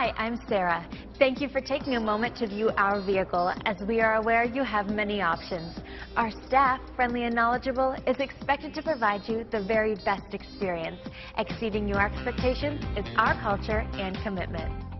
Hi, I'm Sarah. Thank you for taking a moment to view our vehicle, as we are aware you have many options. Our staff, friendly and knowledgeable, is expected to provide you the very best experience. Exceeding your expectations is our culture and commitment.